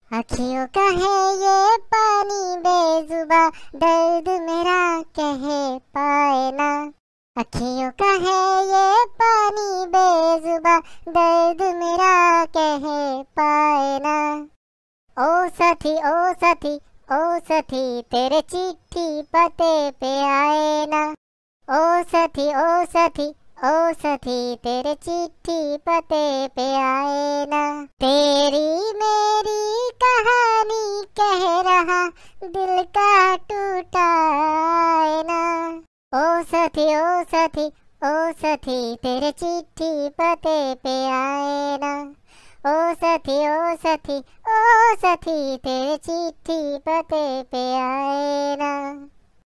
अखियों का है ये पानी बेजुबा, दर्द मेरा कह पाए ना। अखियों का है ये पानी बेजुबा, दर्द मेरा कह पाए ना। ओ साथी ओ साथी ओ साथी, तेरे चिट्ठी पते पे आए ना। ओ साथी ओ साथी ओ साथी, तेरे चिट्ठी पते पे आए ना। तेरी मेरी कहानी कह रहा, दिल का टूटा है ना। ओ साथी ओ साथी ओ साथी, तेरे चिट्ठी पते पे आए ना। ओ साथी ओ साथी ओ साथी, तेरे चिट्ठी पते पे आए ना।